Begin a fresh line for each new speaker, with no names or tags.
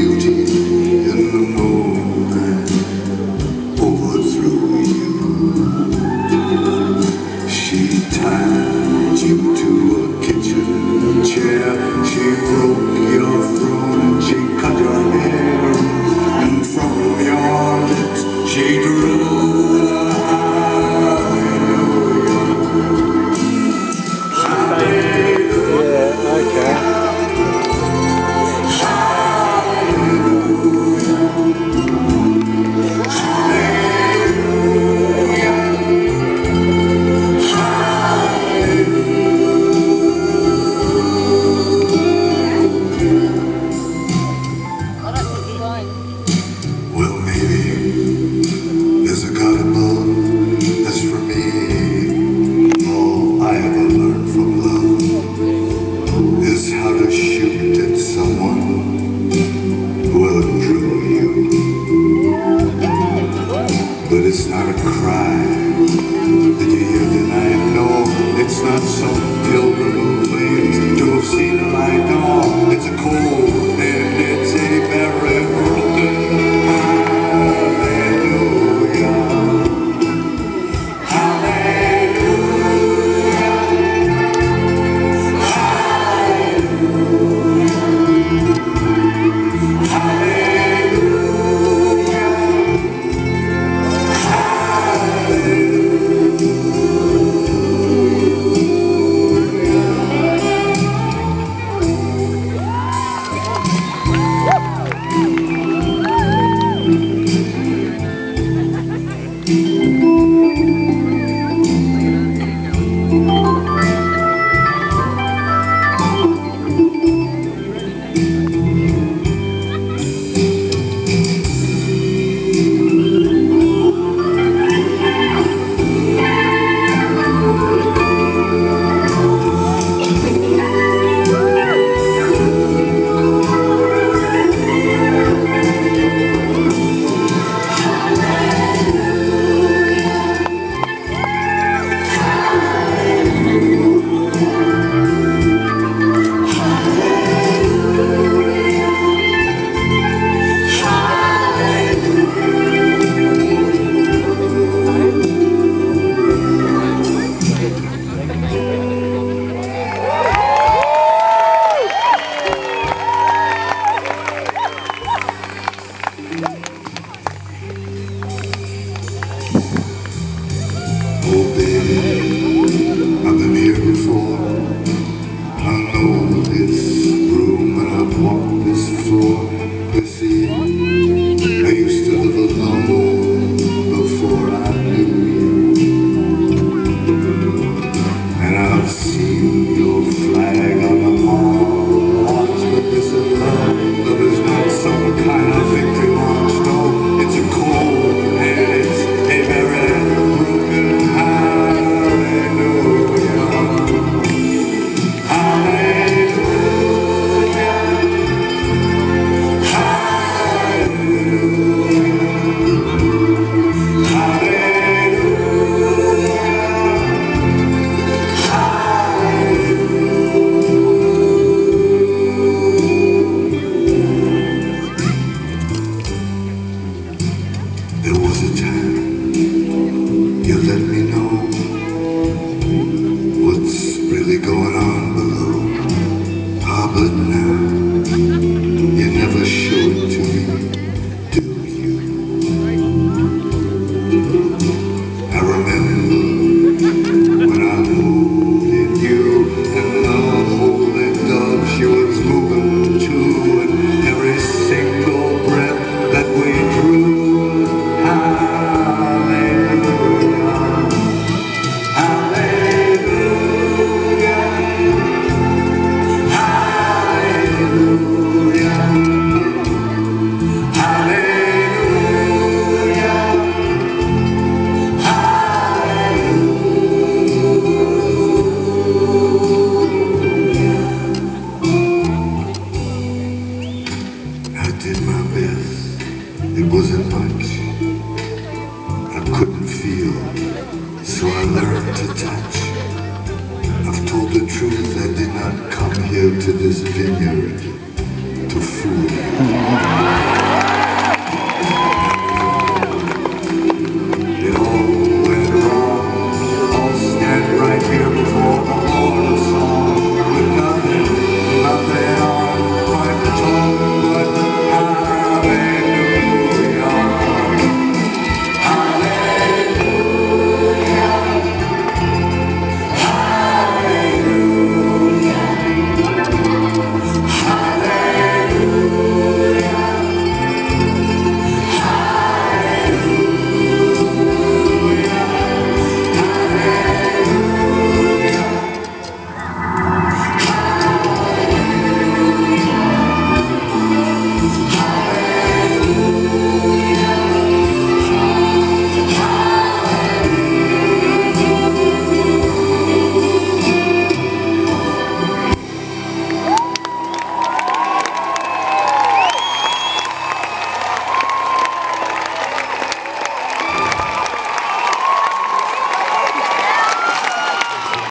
beauty in the moment overthrew you. She tied you to a kitchen chair. She broke your throne and she cut your hair. And from your lips she drew the hallelujah.
Yeah, okay.
Well, maybe there's a God above that's for me. All I ever learned from love is how to shoot at someone who outdrew you. But it's not a cry that you hear tonight. No, it's not some pilgrim who claims to have seen a light. No, it's a cold and it's a very broken hallelujah. Hallelujah. Hallelujah. Oh baby, I've been here before. I know this room and I've walked this floor. You see, I used to live alone before I knew you. And I've seen your flag on the hearts, but this is love. Love is not some kind of victory march. No, it's a cold and it's a very broken hallelujah. Hallelujah. Hallelujah. There was a time you let me know what's really going on below. Ah, but now you never show it to me, do you? I remember when I moved in you, and the holy dove she was moving too, and every single breath that we drew. I did my best, it wasn't much. I couldn't feel, so I learned to touch. I've told the truth, I did not come here to this vineyard to fool you.